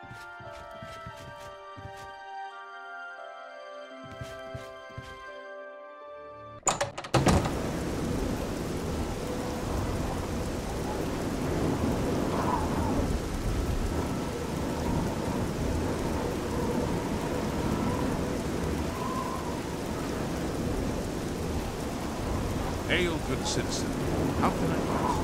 Hail, good citizen. How can I pass?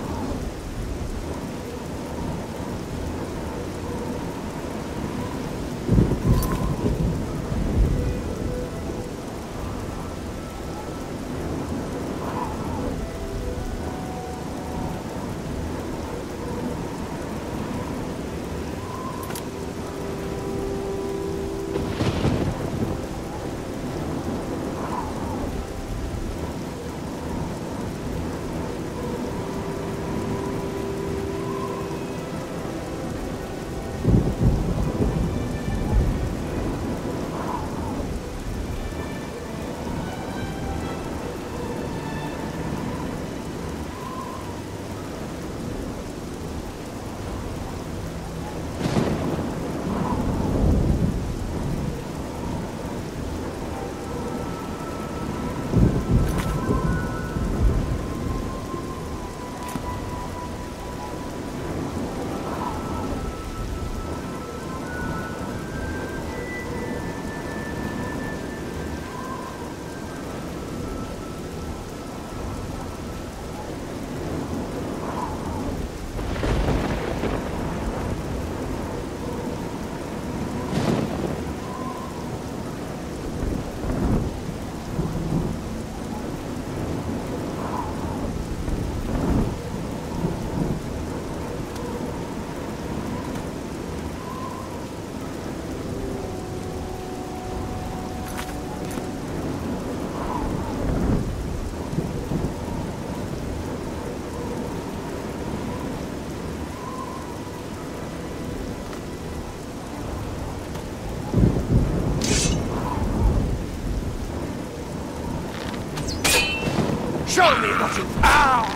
Show me what you... Ow!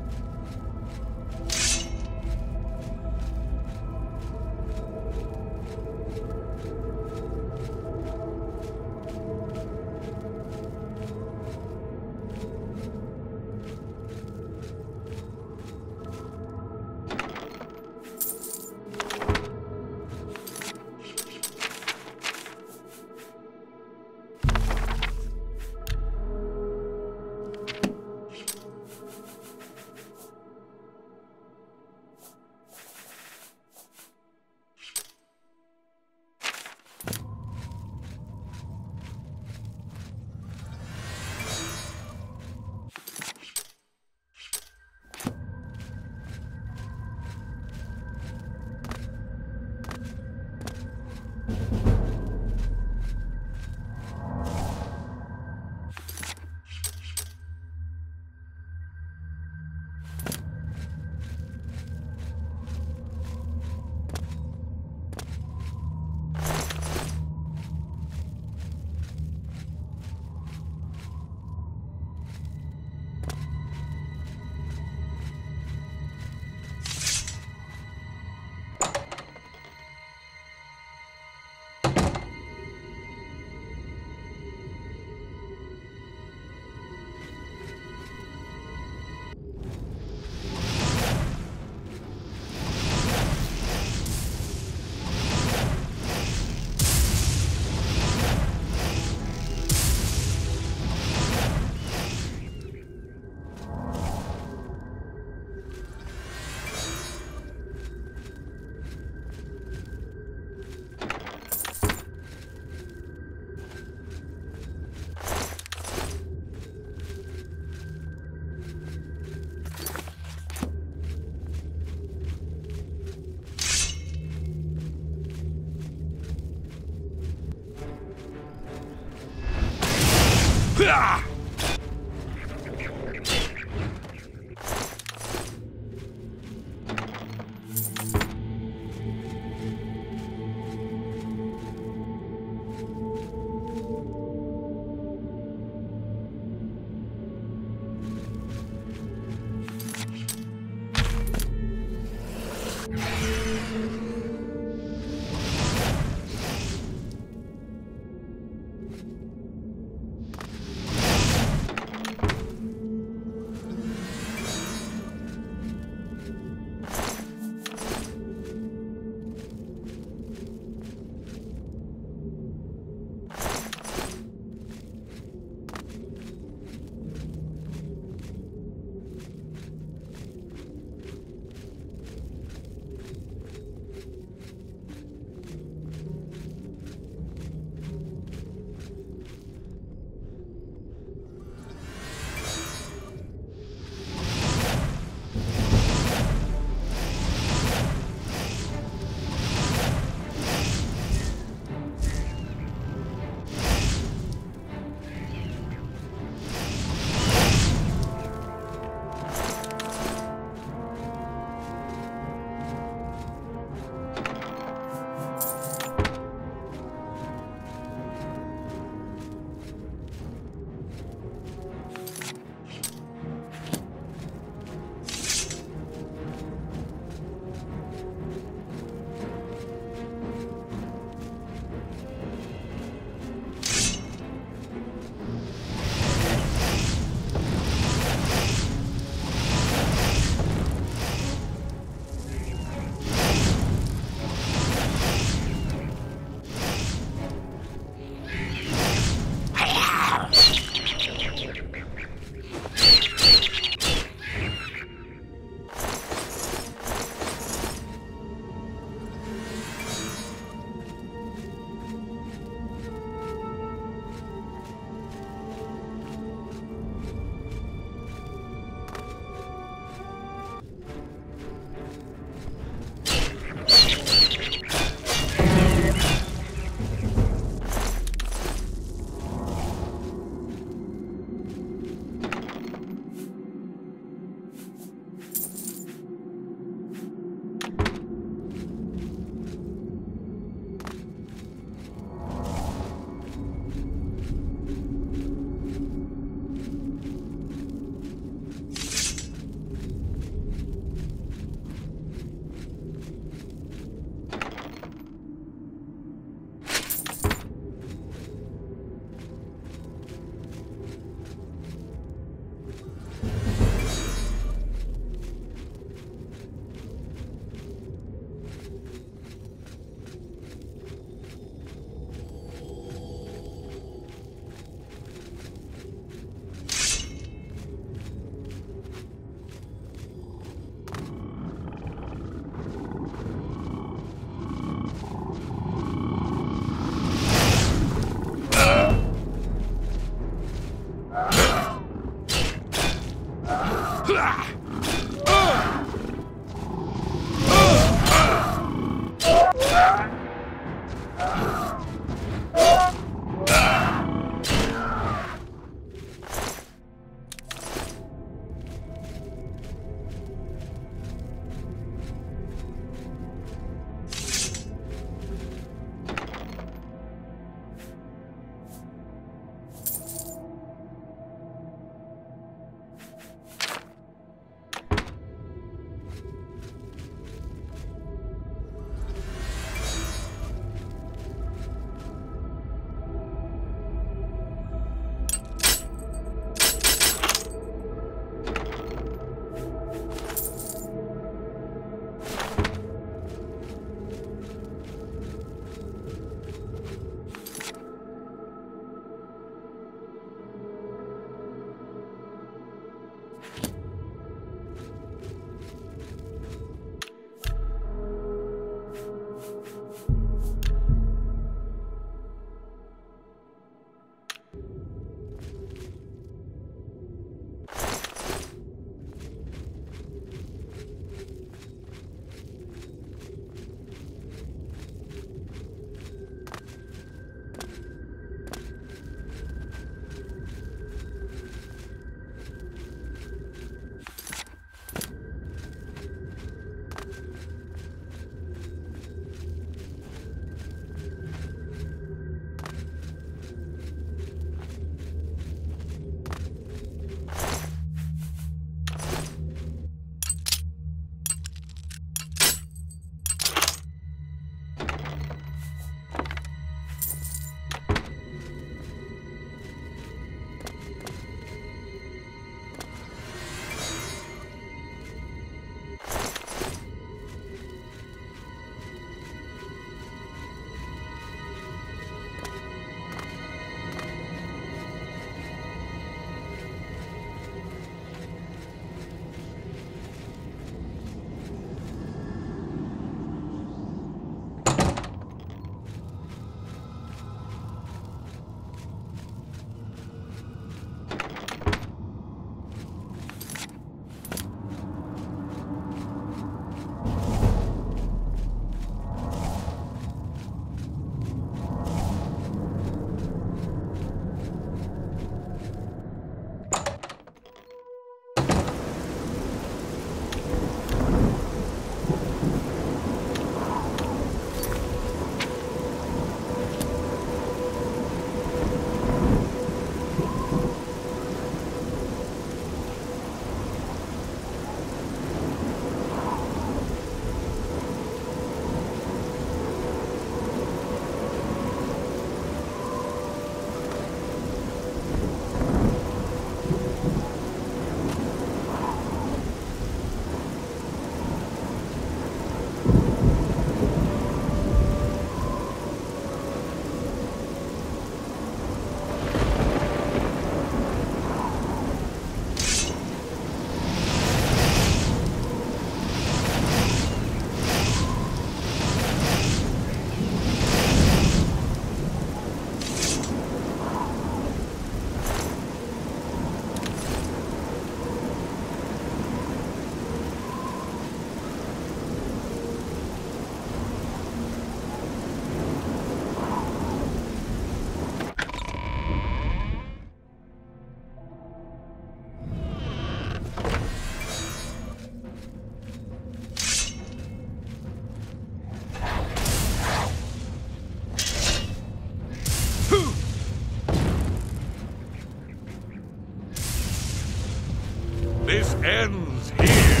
This ends here.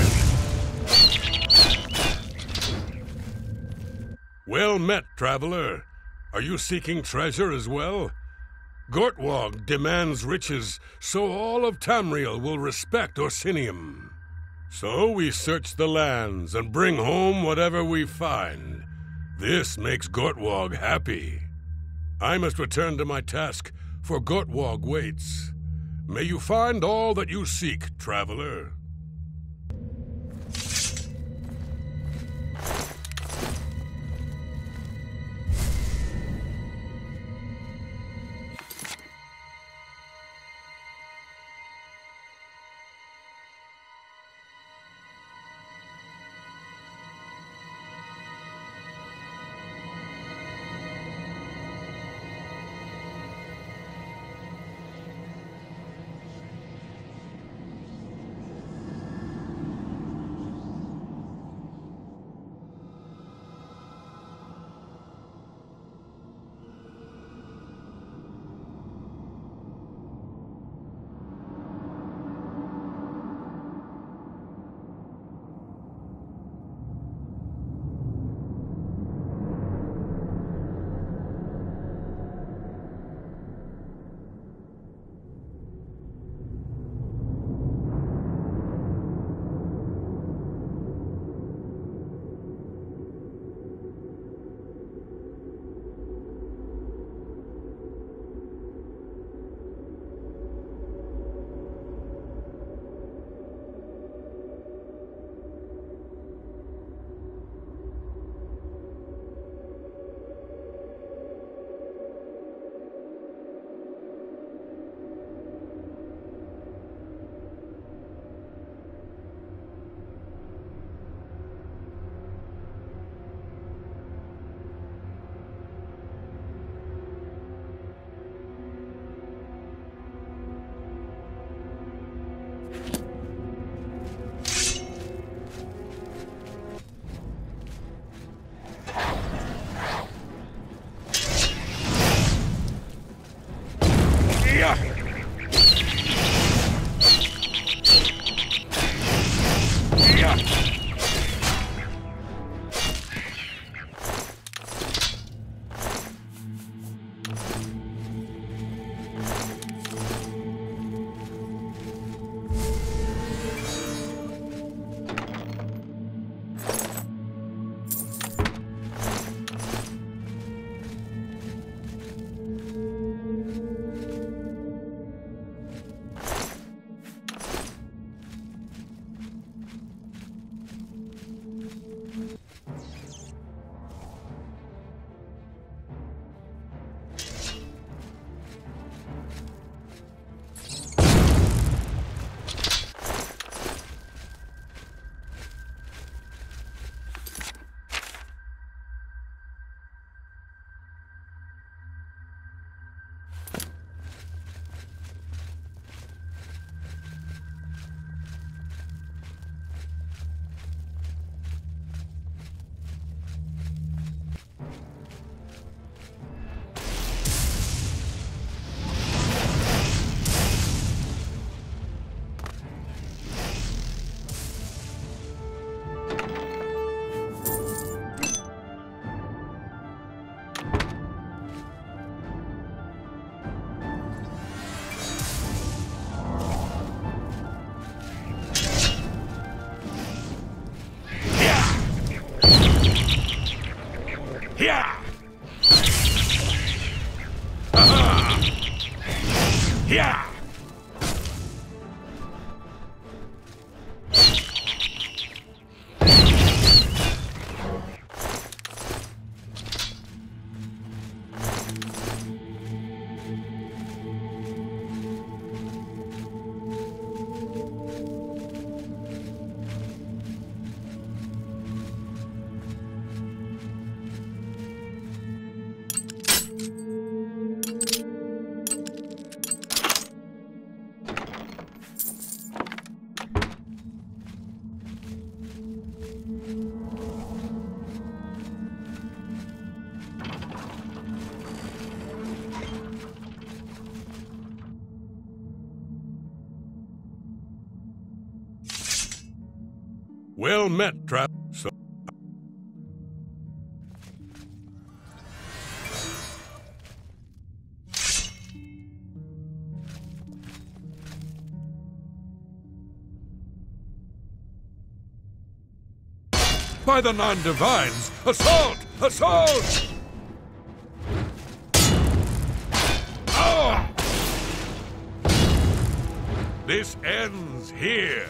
Well met, traveler. Are you seeking treasure as well? Gortwog demands riches, so all of Tamriel will respect Orsinium. So we search the lands and bring home whatever we find. This makes Gortwog happy. I must return to my task, for Gortwog waits. May you find all that you seek, traveler. Yeah! Aha! Yeah! Well met, Traveler. So by the non-divines, assault! Assault! Ah! This ends here.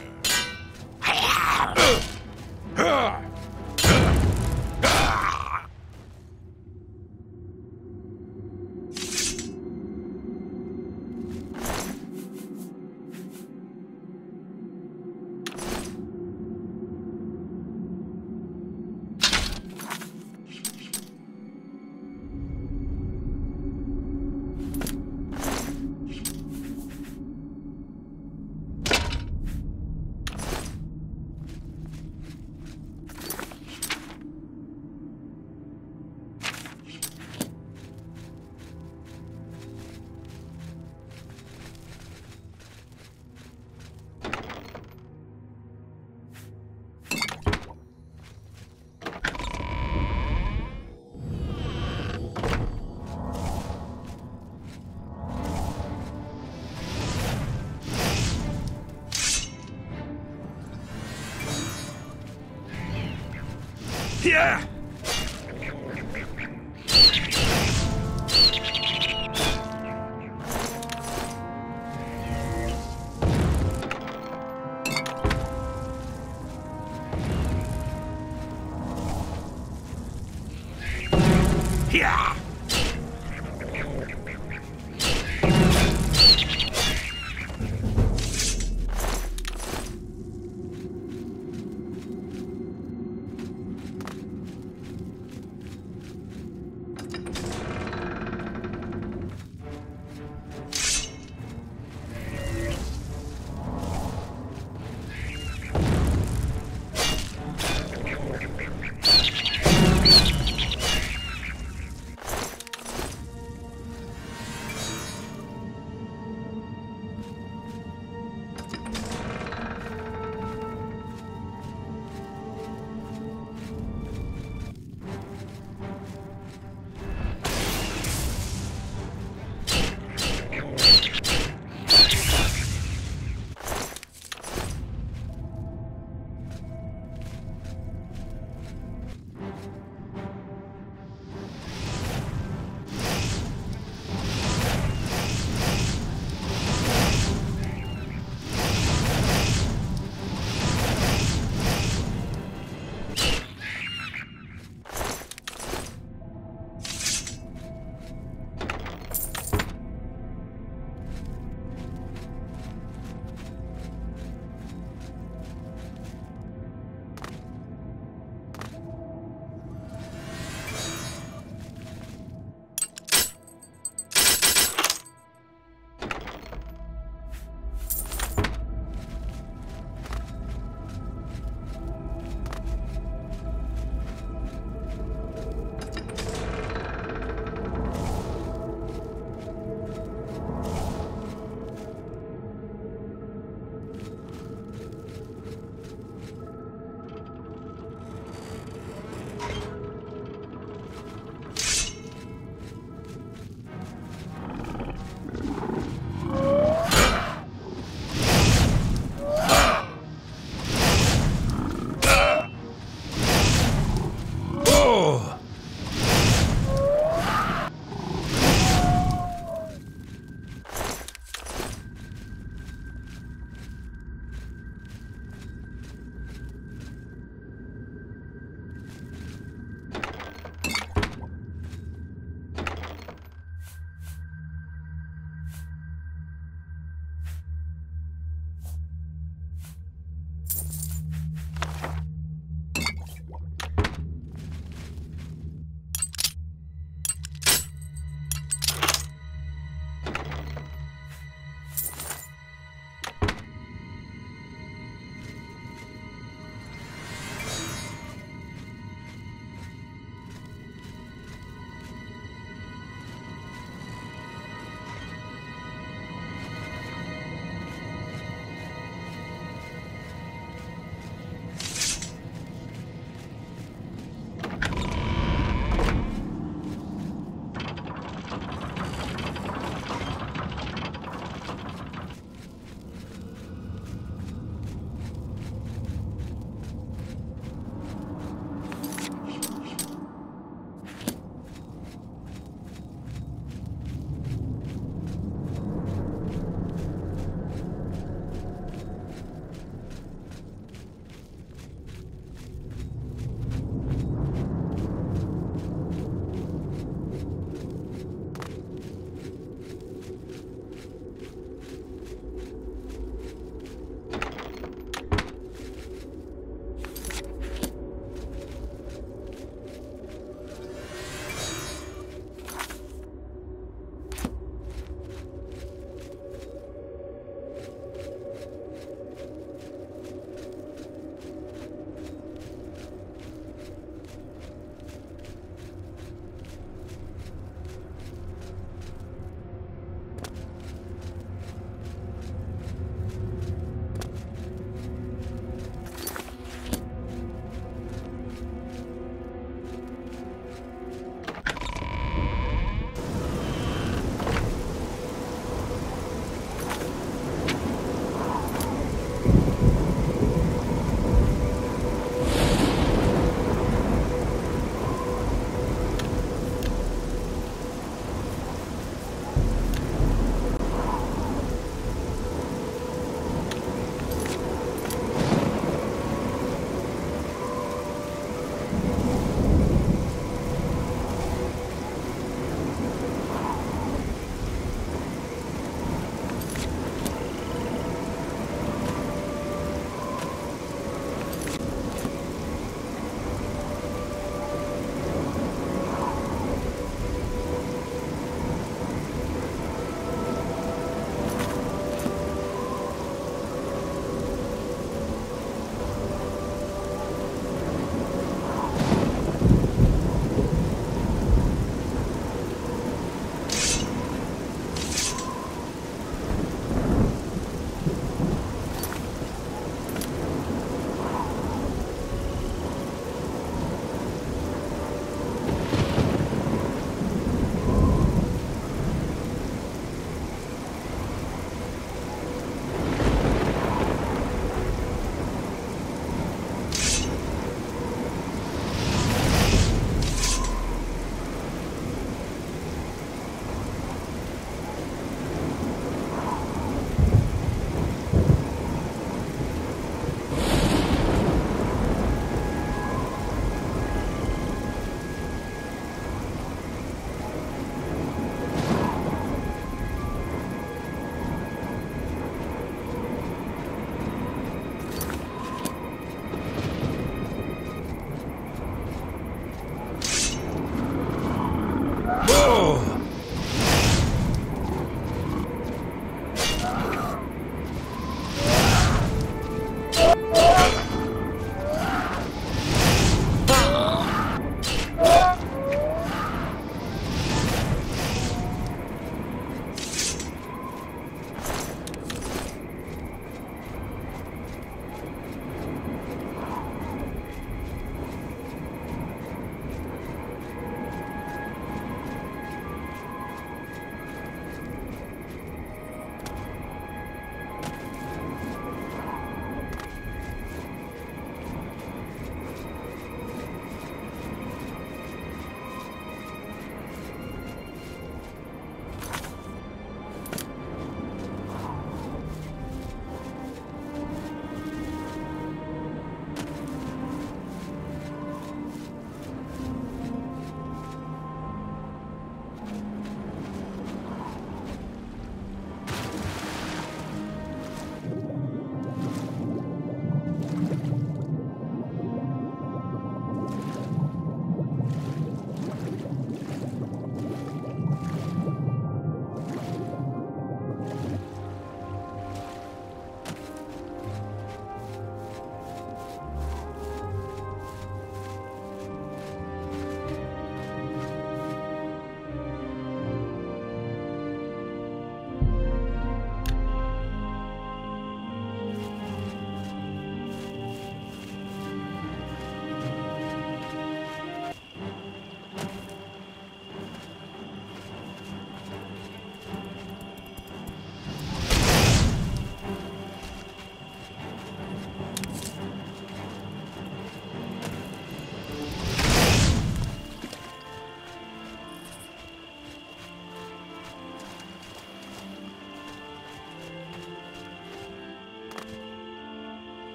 Yeah! Yeah!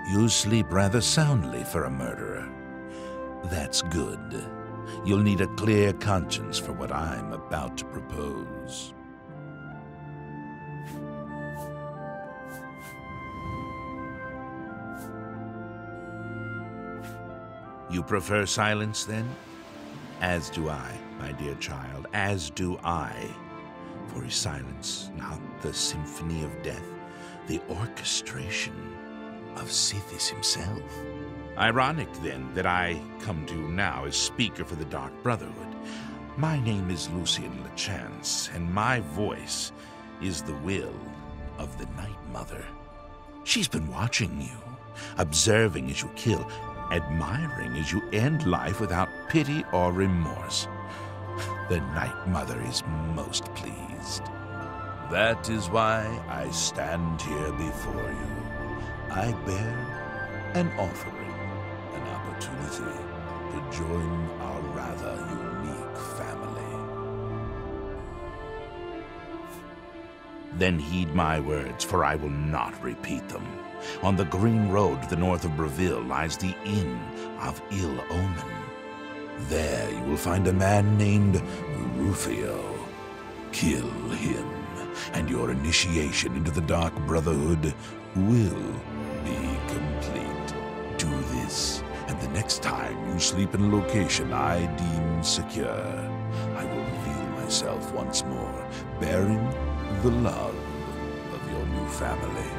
You sleep rather soundly for a murderer. That's good. You'll need a clear conscience for what I'm about to propose. You prefer silence, then? As do I, my dear child, as do I. For is silence not the symphony of death, the orchestration of Sithis himself? Ironic, then, that I come to you now as speaker for the Dark Brotherhood. My name is Lucian Lachance, and my voice is the will of the Night Mother. She's been watching you, observing as you kill, admiring as you end life without pity or remorse. The Night Mother is most pleased. That is why I stand here before you. I bear an offering, an opportunity to join our rather unique family. Then heed my words, for I will not repeat them. On the green road to the north of Breville lies the Inn of Ill Omen. There you will find a man named Rufio. Kill him, and your initiation into the Dark Brotherhood will be complete. Do this, and the next time you sleep in a location I deem secure, I will reveal myself once more, bearing the love of your new family.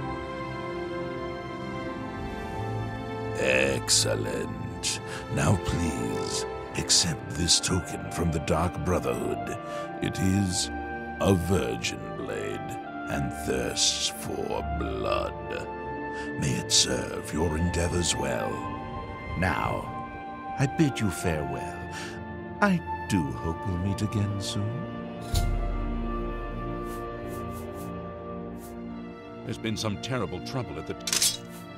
Excellent. Now please, accept this token from the Dark Brotherhood. It is a virgin blade, and thirsts for blood. May it serve your endeavors well. Now, I bid you farewell. I do hope we'll meet again soon. There's been some terrible trouble at the...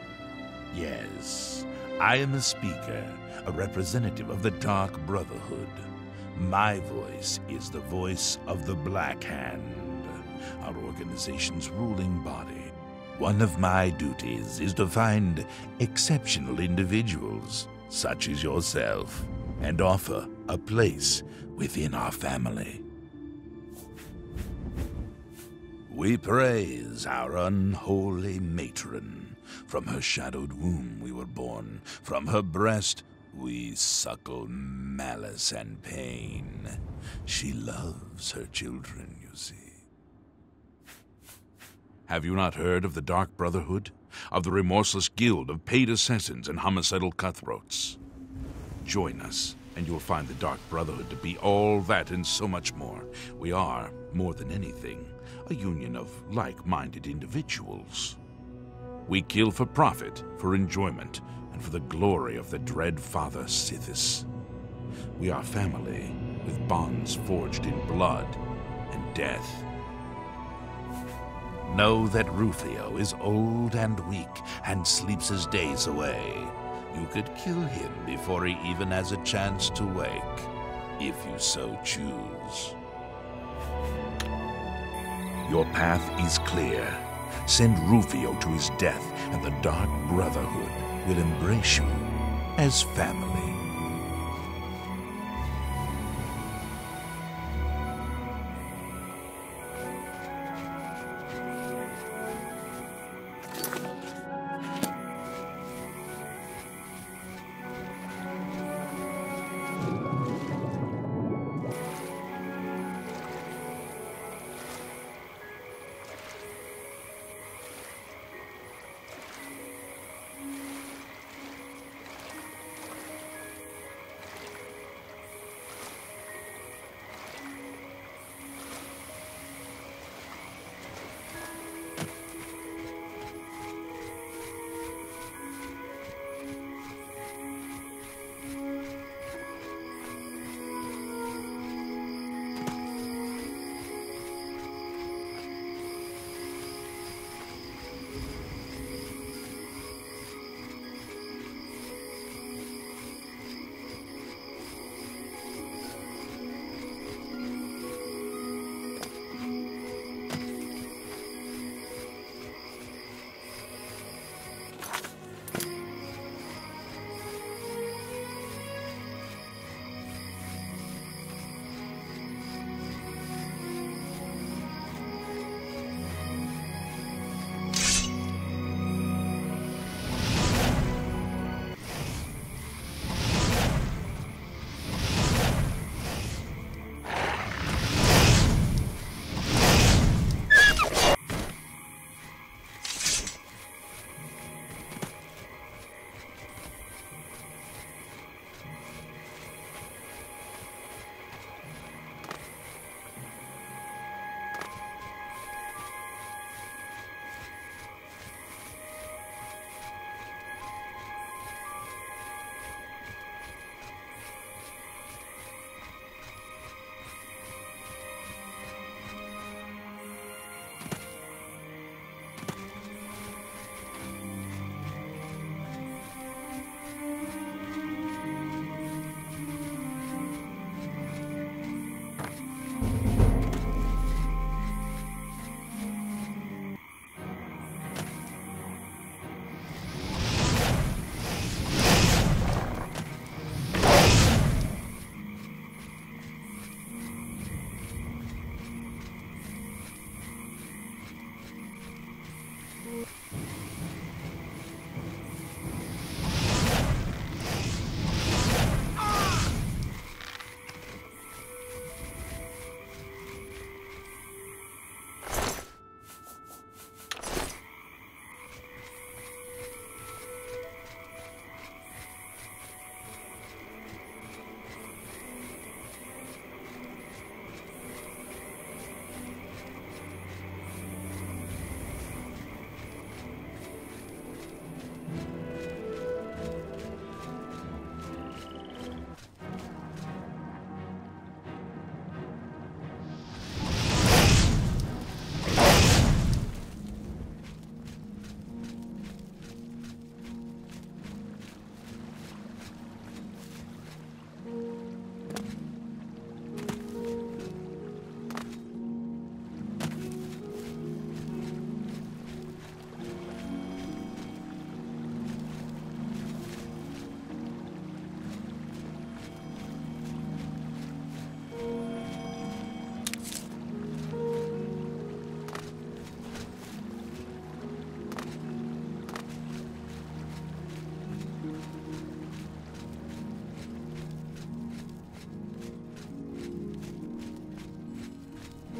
Yes, I am a speaker, a representative of the Dark Brotherhood. My voice is the voice of the Black Hand, our organization's ruling body. One of my duties is to find exceptional individuals, such as yourself, and offer a place within our family. We praise our unholy matron. From her shadowed womb we were born. From her breast we suckle malice and pain. She loves her children, you see. Have you not heard of the Dark Brotherhood? Of the remorseless guild of paid assassins and homicidal cutthroats? Join us, and you'll find the Dark Brotherhood to be all that and so much more. We are, more than anything, a union of like-minded individuals. We kill for profit, for enjoyment, and for the glory of the dread Father Sithis. We are family, with bonds forged in blood and death. Know that Rufio is old and weak, and sleeps his days away. You could kill him before he even has a chance to wake, if you so choose. Your path is clear. Send Rufio to his death, and the Dark Brotherhood will embrace you as family.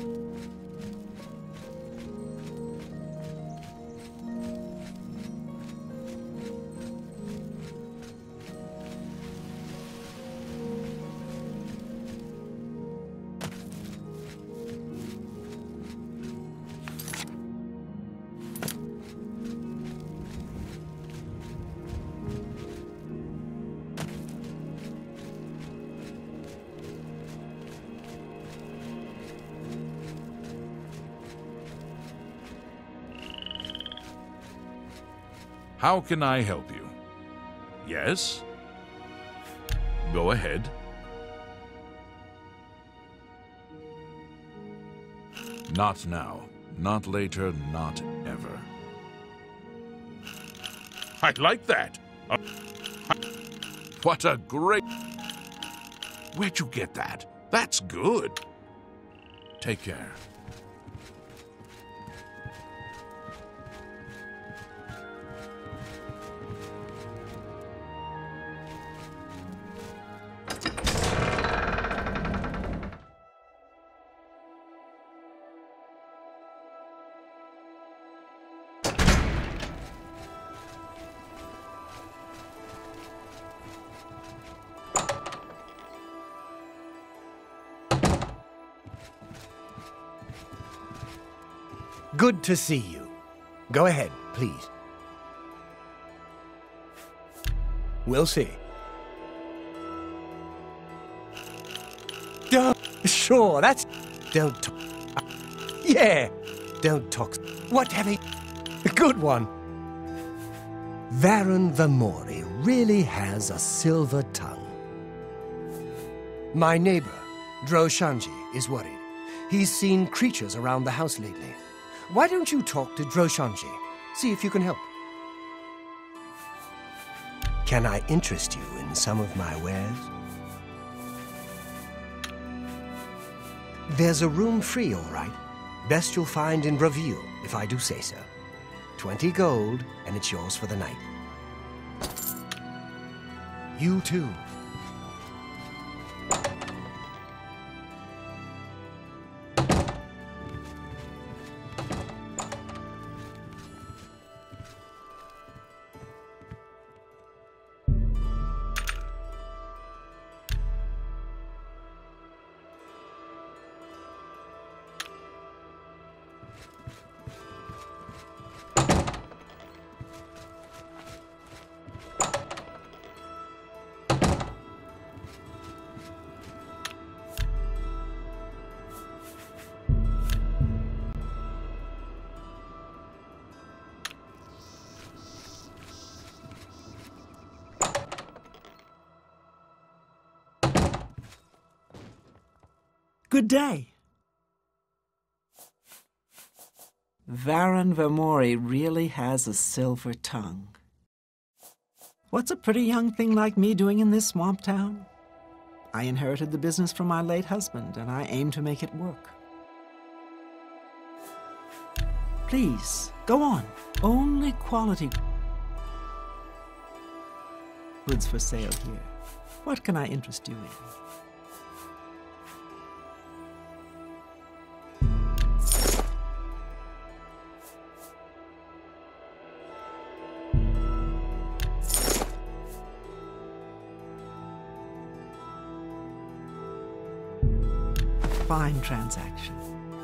How can I help you? Yes? Go ahead. Not now. Not later. Not ever. I like that. What a great... Where'd you get that? That's good. Take care. Good to see you. Go ahead, please. We'll see. Sure, that's... Don't talk. Yeah, don't talk. What have he... Good one. Varen Vermori really has a silver tongue. My neighbor, Droshanji, is worried. He's seen creatures around the house lately. Why don't you talk to Droshanji? See if you can help. Can I interest you in some of my wares? There's a room free, all right. Best you'll find in Bravil, if I do say so. 20 gold, and it's yours for the night. You too. Good day. Varen Vermori really has a silver tongue. What's a pretty young thing like me doing in this swamp town? I inherited the business from my late husband, and I aim to make it work. Please, go on. Only quality goods for sale here. What can I interest you in? Fine transaction.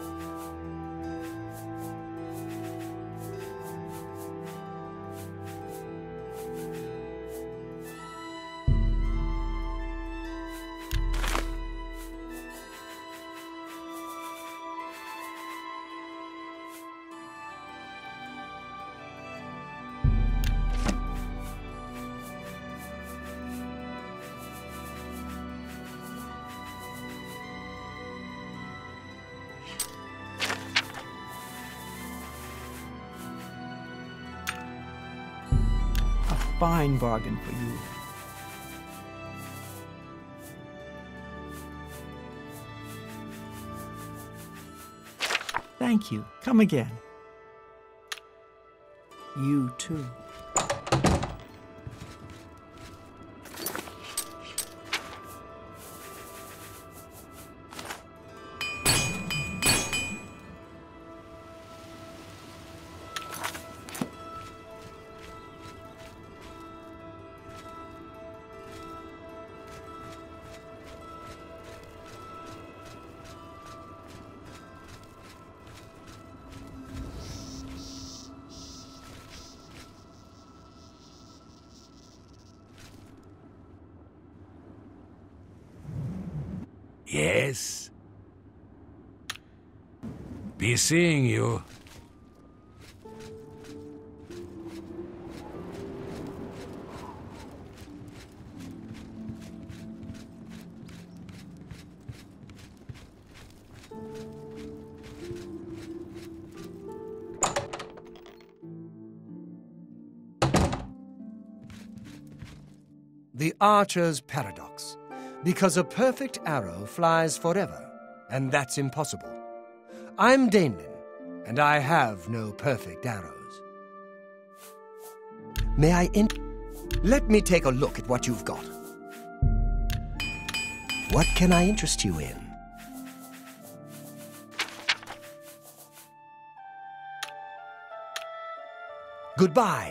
Fine bargain for you. Thank you. Come again. You too. Yes? Be seeing you. The Archer's Paradox. Because a perfect arrow flies forever, and that's impossible. I'm Dainlin, and I have no perfect arrows. May I Let me take a look at what you've got. What can I interest you in? Goodbye.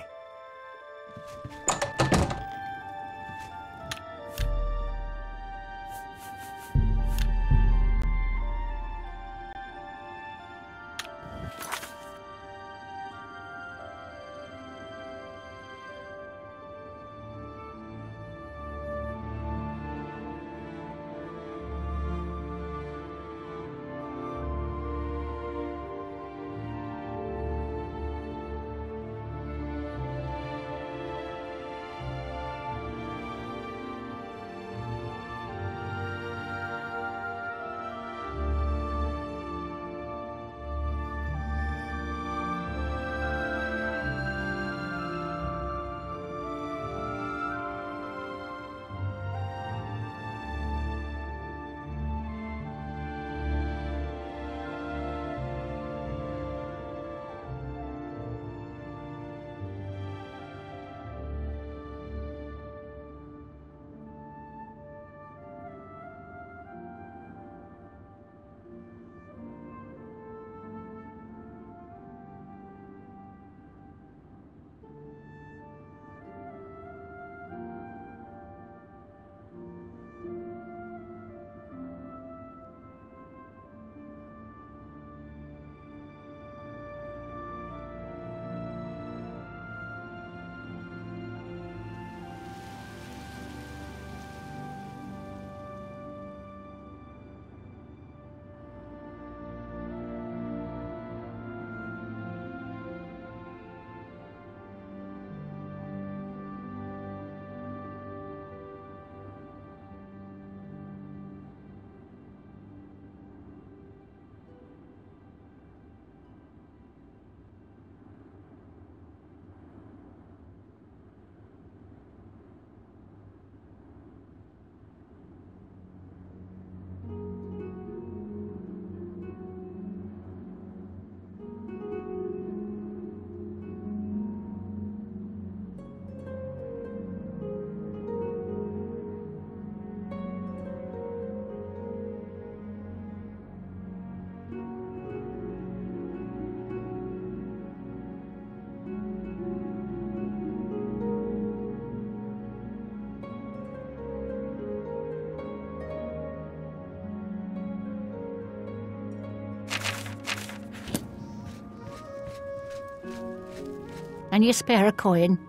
Can you spare a coin?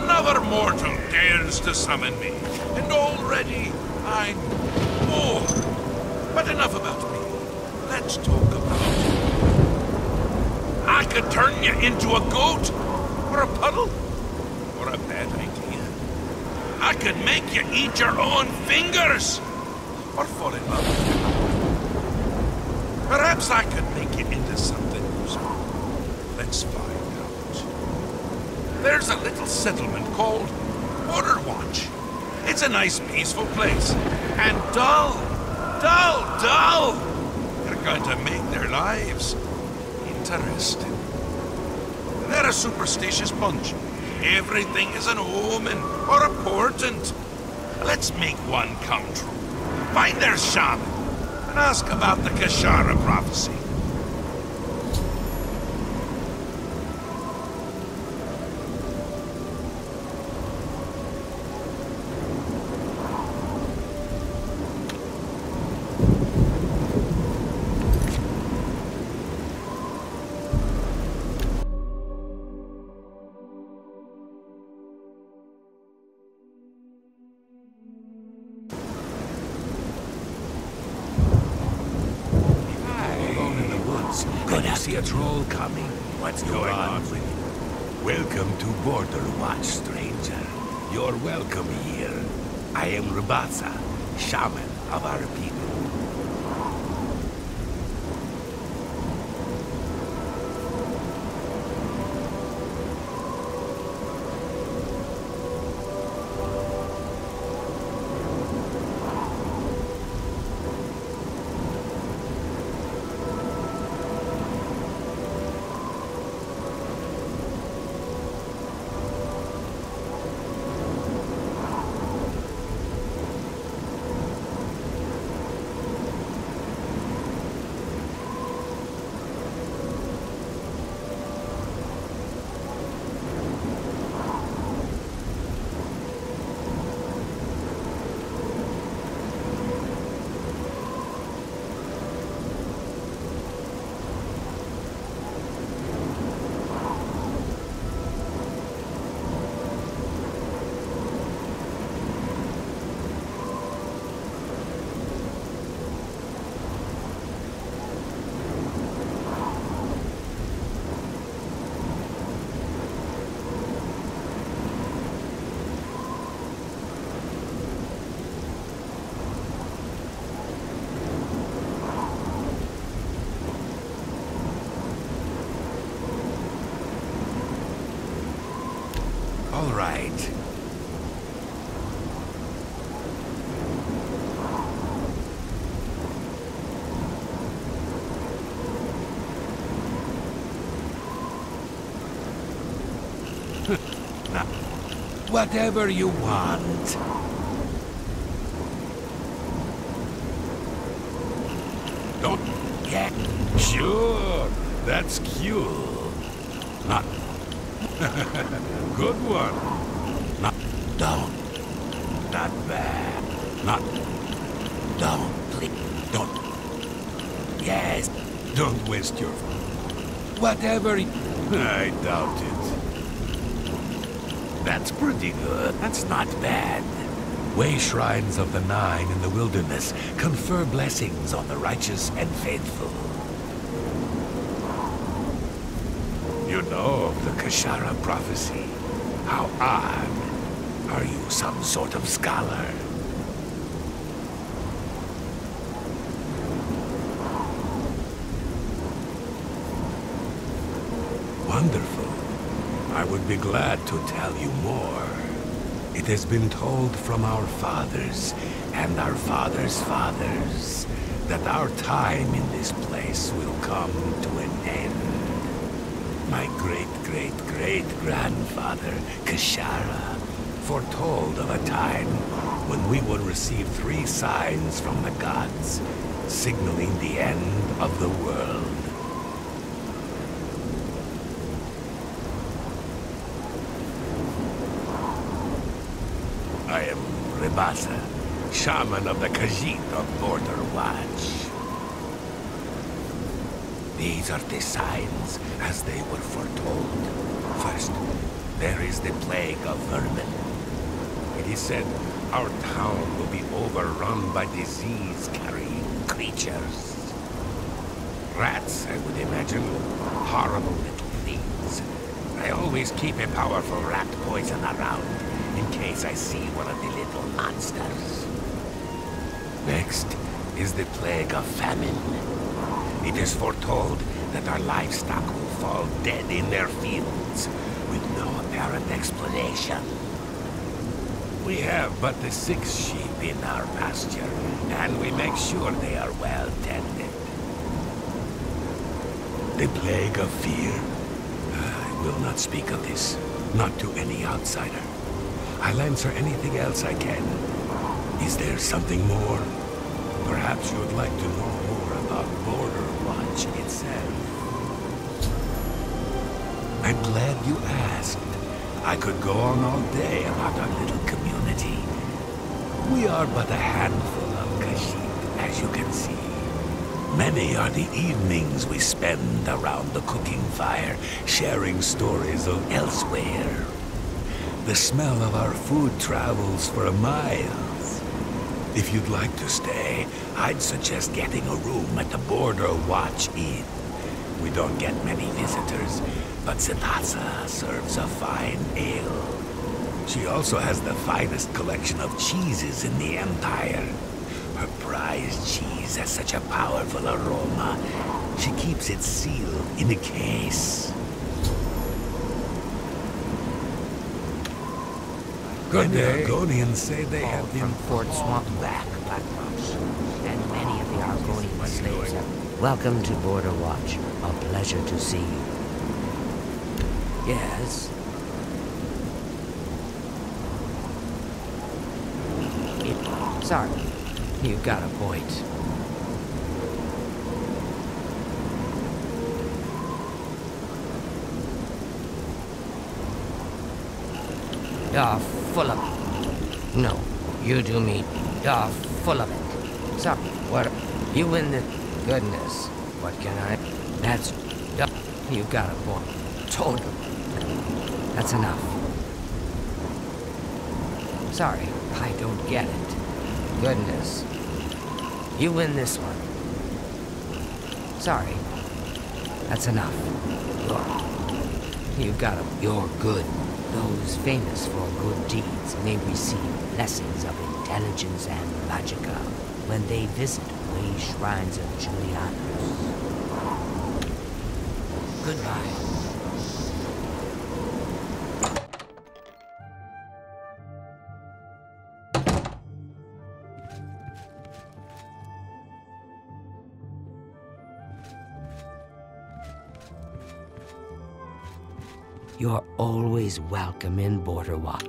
Another mortal dares to summon me, and already I'm more. But enough about me. Let's talk about you. I could turn you into a goat, or a puddle, or a bad idea. I could make you eat your own fingers, or fall in love with you. Perhaps I could make you into something useful. Let's find out. There's a little settlement called Borderwatch. It's a nice, peaceful place. And dull. You're going to make their lives interesting. They're a superstitious bunch. Everything is an omen or a portent. Let's make one come true. Find their shaman and ask about the Kashara prophecy. When you see a troll coming, what's going on with you? Welcome to Borderwatch, stranger. You're welcome here. I am Rabasa, shaman of our people. All right. Now, whatever you want. Don't get... Sure, that's cute. Not... Good one. Not... Don't. Not bad. Not... Don't. Please. Don't. Yes. Don't waste your... Whatever... I doubt it. That's pretty good. That's not bad. Way shrines of the Nine in the wilderness confer blessings on the righteous and faithful. You know of the Kashara prophecy. How odd. Are you some sort of scholar? Wonderful. I would be glad to tell you more. It has been told from our fathers and our fathers' fathers that our time in this place will come to an end. My great-great-great-grandfather, Kashara, foretold of a time when we would receive 3 signs from the gods, signaling the end of the world. I am Rebasa, shaman of the Khajiit of Borderwatch. These are the signs as they were foretold. First, there is the plague of vermin. It is said our town will be overrun by disease-carrying creatures. Rats, I would imagine. Horrible little things. I always keep a powerful rat poison around, in case I see one of the little monsters. Next is the plague of famine. It is foretold that our livestock will fall dead in their fields, with no apparent explanation. We have but the 6 sheep in our pasture, and we make sure they are well tended. The plague of fear. I will not speak of this, not to any outsider. I'll answer anything else I can. Is there something more? Perhaps you would like to know more about Border Watch itself. I'm glad you asked. I could go on all day about our little community. We are but a handful of Kashyyyk, as you can see. Many are the evenings we spend around the cooking fire, sharing stories of elsewhere. The smell of our food travels for miles. If you'd like to stay, I'd suggest getting a room at the Border Watch Inn. We don't get many visitors, but Sinasa serves a fine ale. She also has the finest collection of cheeses in the Empire. Her prized cheese has such a powerful aroma. She keeps it sealed in a case. Good day. The Argonians say they have been from Fort Swamp back, Blackmouse. And many of the Argonian slaves have... Welcome to Border Watch. A pleasure to see you. Yes? Sorry. You got a point. You're full of it. No, you do me. You're full of it. Sorry, what? You win the... Goodness. What can I... That's... You got a point. Totally. That's enough. Sorry, I don't get it. Goodness. You win this one. Sorry. That's enough. You got a... You're good. Those famous for good deeds may receive blessings of intelligence and magicka when they visit way shrines of Julianus. Goodbye. You're always welcome in Border Watch.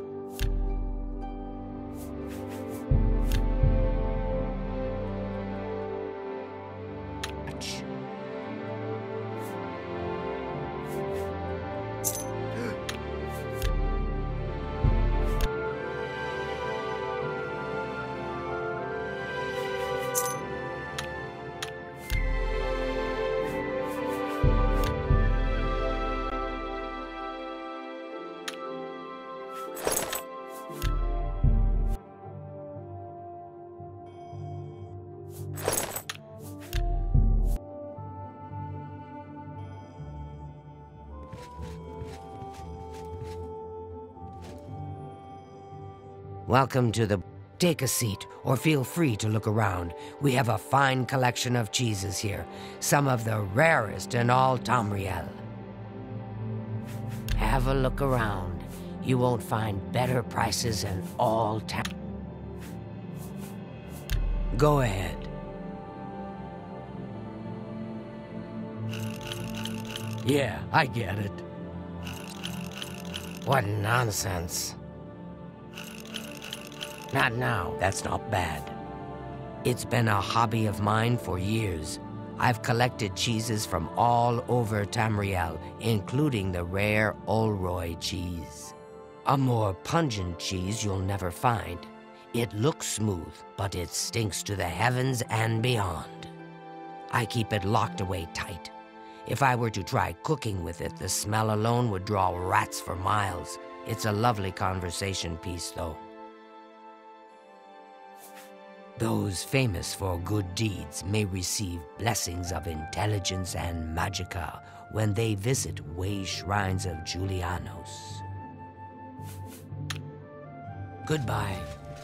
Welcome to the... Take a seat, or feel free to look around. We have a fine collection of cheeses here, some of the rarest in all Tamriel. Have a look around. You won't find better prices in all town. Go ahead. Yeah, I get it. What nonsense. Not now, that's not bad. It's been a hobby of mine for years. I've collected cheeses from all over Tamriel, including the rare Olroy cheese. A more pungent cheese you'll never find. It looks smooth, but it stinks to the heavens and beyond. I keep it locked away tight. If I were to try cooking with it, the smell alone would draw rats for miles. It's a lovely conversation piece, though. Those famous for good deeds may receive blessings of intelligence and magicka when they visit way shrines of Julianos. Goodbye.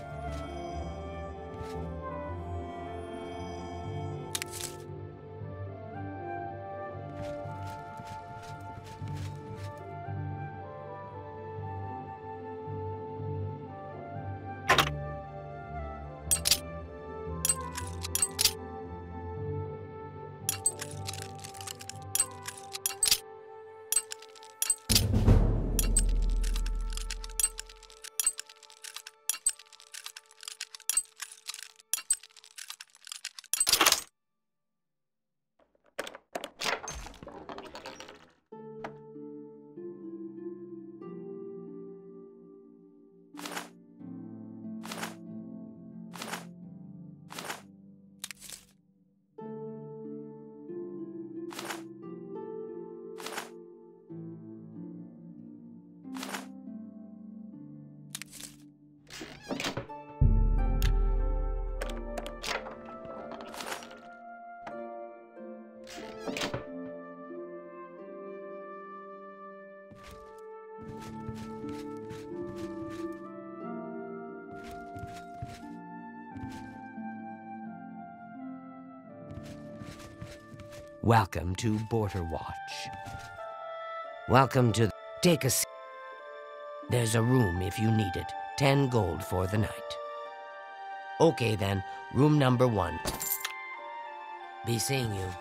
Welcome to Border Watch. Welcome to... Take a seat. There's a room if you need it. 10 gold for the night. Okay then, room number 1. Be seeing you.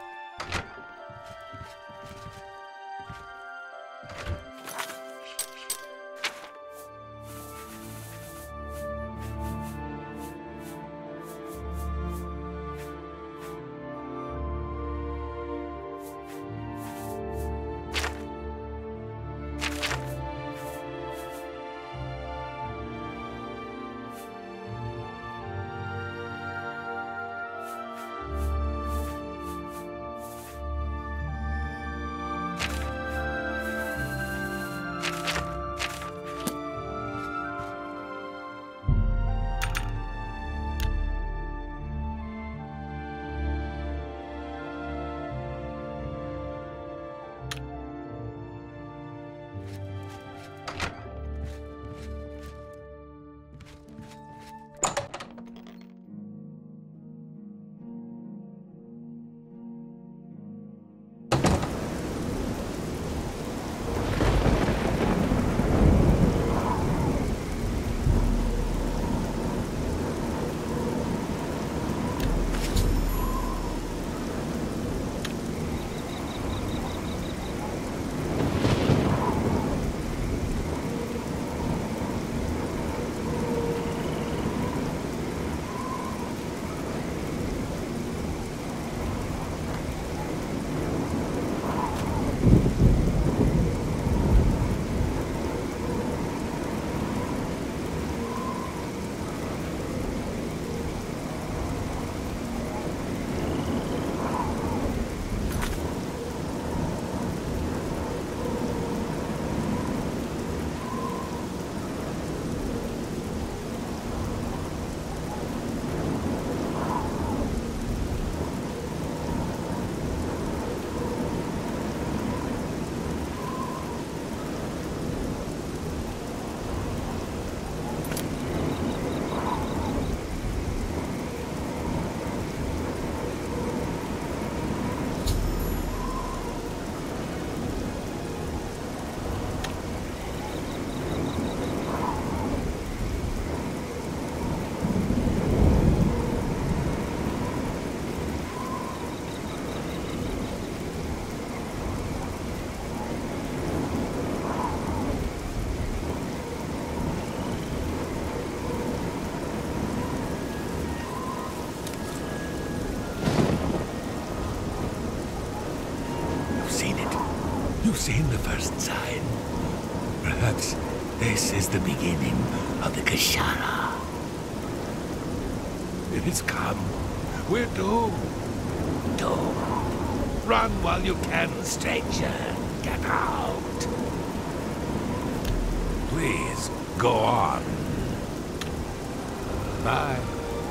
You've seen the first sign. Perhaps this is the beginning of the Kashara. It has come. We're doomed. Doomed. Run while you can, stranger. Get out. Please, go on. Bye.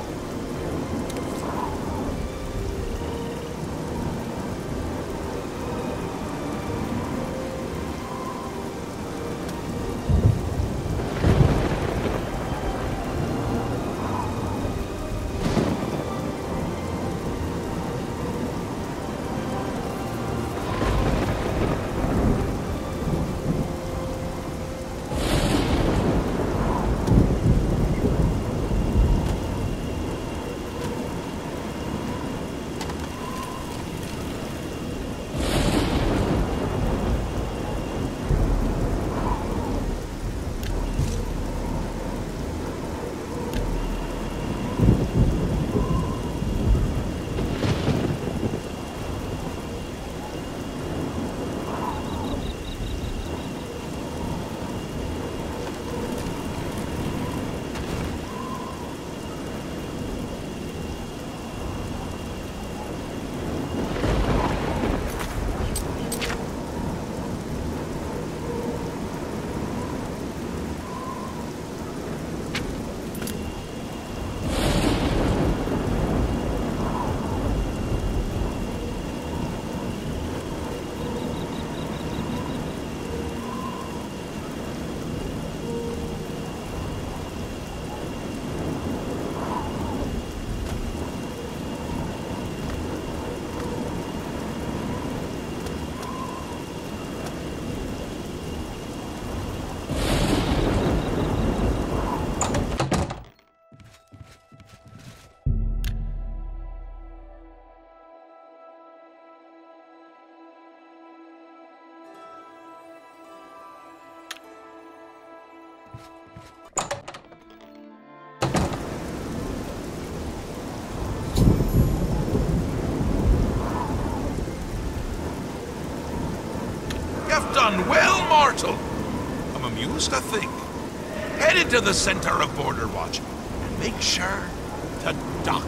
You've done well, mortal. I'm amused to think. Head into the center of Border Watch and make sure to dock.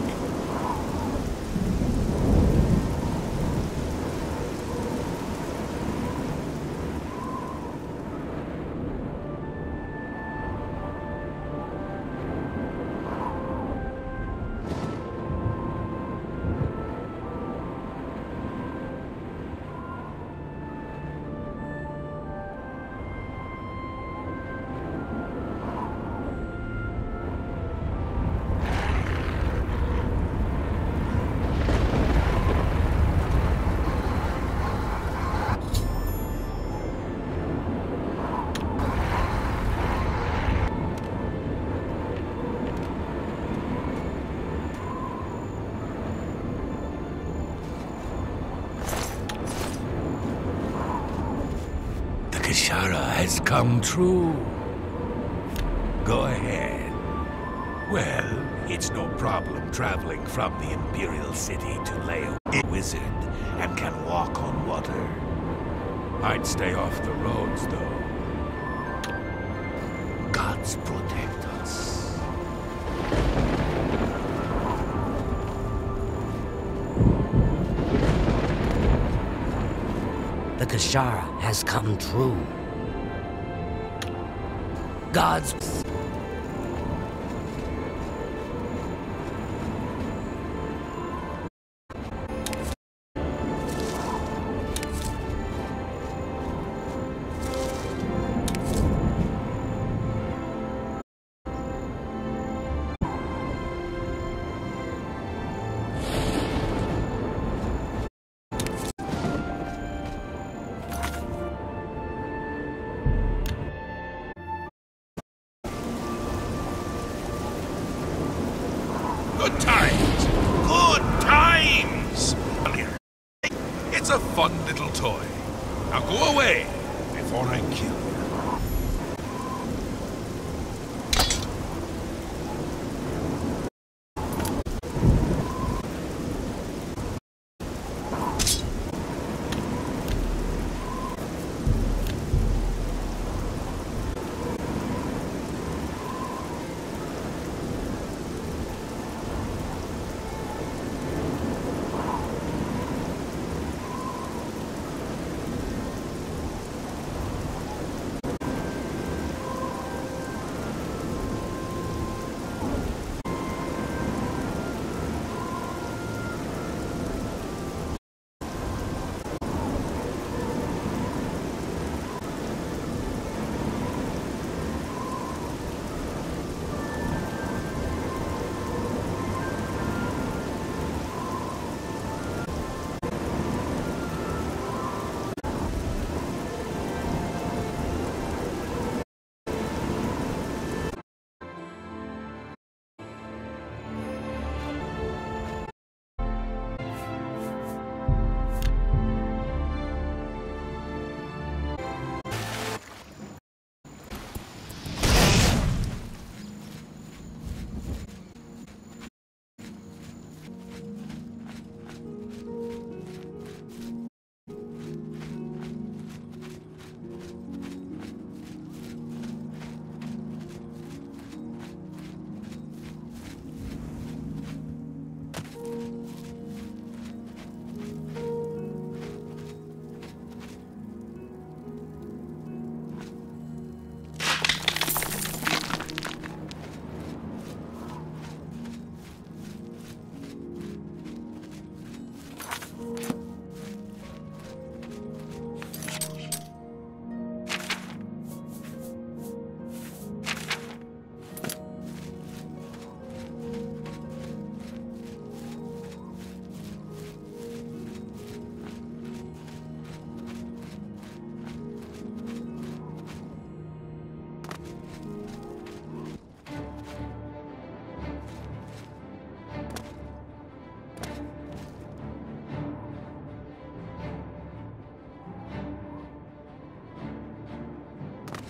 Kishara has come true. Go ahead. Well, it's no problem traveling from the Imperial City to Leo. A wizard and can walk on water. I'd stay off the roads, though. Gods protect us. The Kishara has come true. God's... Good times! Good times! Come here. It's a fun little toy. Now go away before I kill you.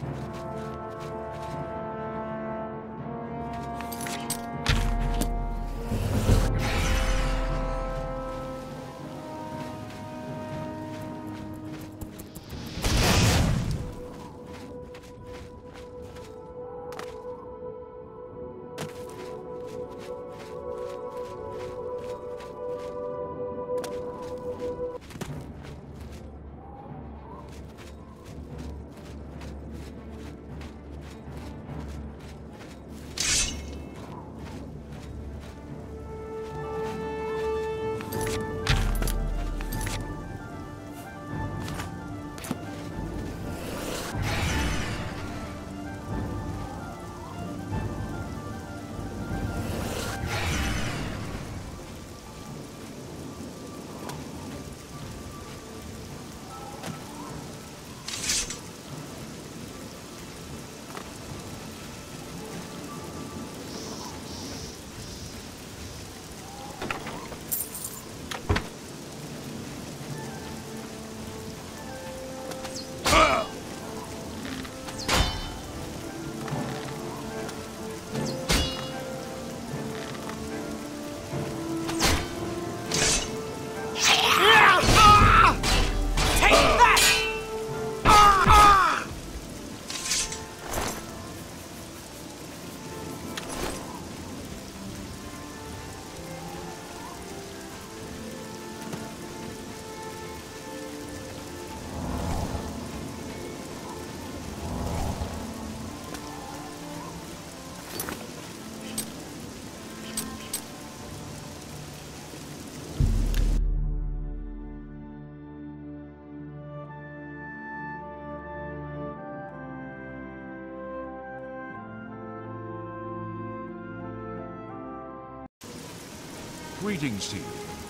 Greetings to you.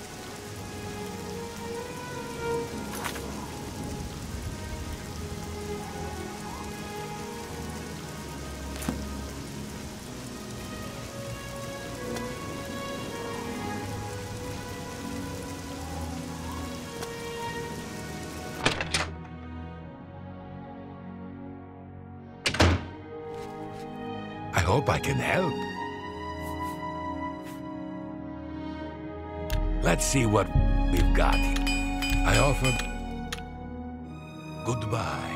I hope I can help. Let's see what we've got. I offer goodbye.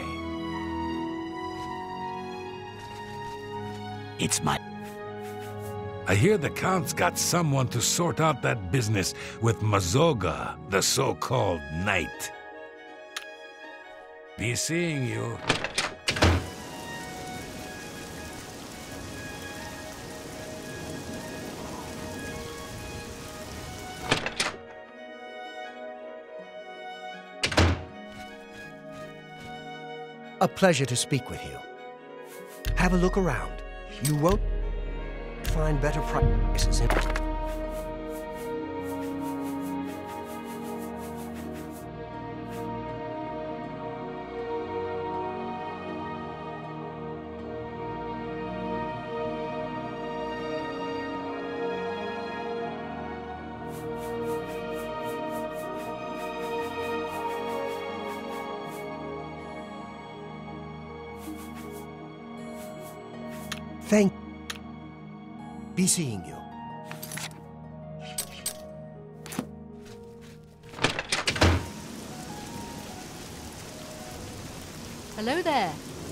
It's my... I hear the Count's got someone to sort out that business with Mazoga, the so-called knight. Be seeing you. A pleasure to speak with you. Have a look around. You won't find better prices in... Thank you. Be seeing you. Hello there.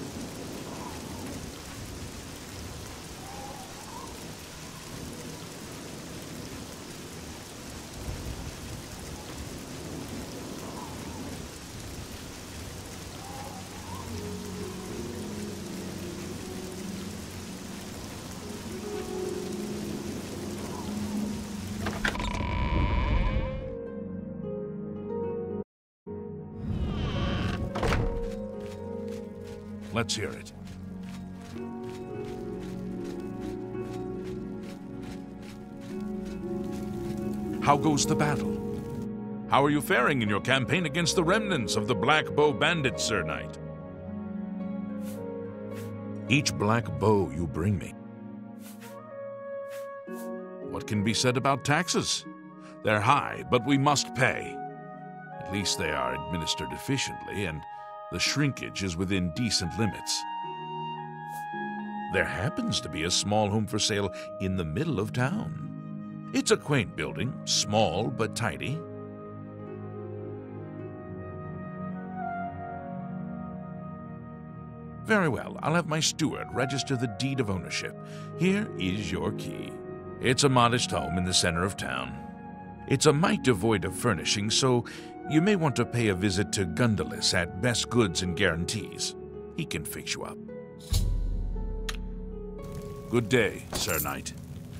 Let's hear it. How goes the battle? How are you faring in your campaign against the remnants of the Black Bow bandits, Sir Knight? Each black bow you bring me. What can be said about taxes? They're high, but we must pay. At least they are administered efficiently, and the shrinkage is within decent limits. there happens to be a small home for sale in the middle of town. It's a quaint building, small but tidy. Very well, I'll have my steward register the deed of ownership. Here is your key. It's a modest home in the center of town. It's a mite devoid of furnishing, so you may want to pay a visit to Gundalis at Best Goods and Guarantees. He can fix you up. Good day, Sir Knight.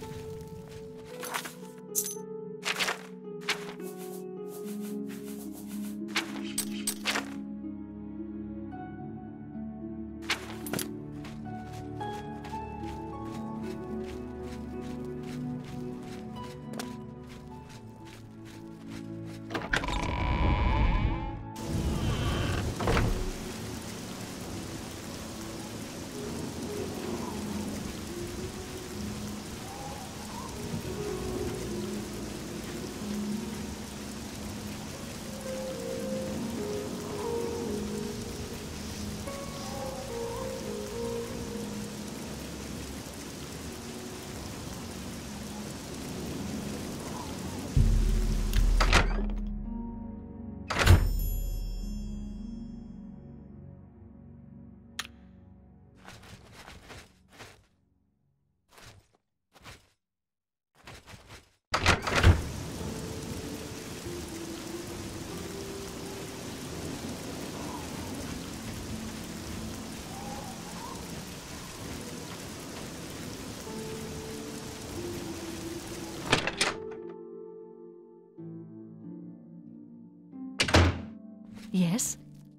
Yes?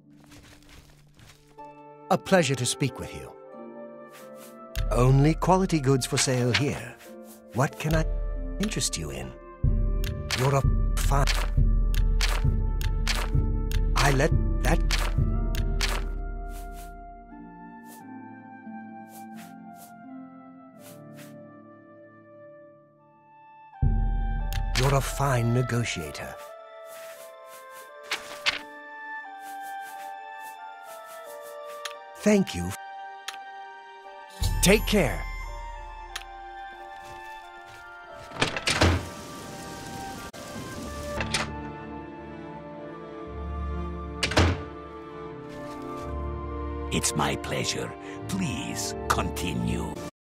A pleasure to speak with you. Only quality goods for sale here. What can I interest you in? You're a fine... I let that... You're a fine negotiator. Thank you. Take care. It's my pleasure. Please continue.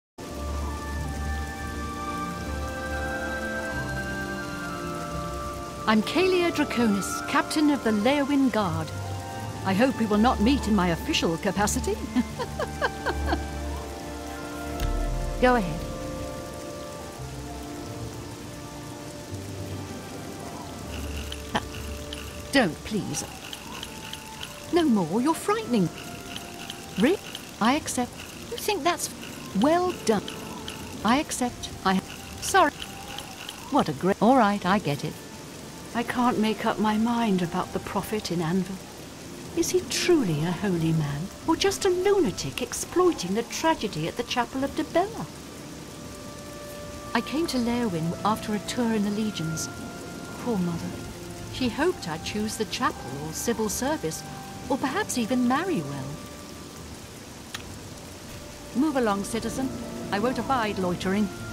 I'm Kalia Draconis, captain of the Leowyn Guard. I hope we will not meet in my official capacity. Go ahead. Don't, please. No more, you're frightening. Rick, I accept. You think that's well done? I accept. Sorry. What a great... All right, I get it. I can't make up my mind about the prophet in Anvil. Is he truly a holy man, or just a lunatic exploiting the tragedy at the Chapel of Dibella? I came to Leowyn after a tour in the Legions. Poor mother. She hoped I'd choose the chapel or civil service, or perhaps even marry well. Move along, citizen. I won't abide loitering.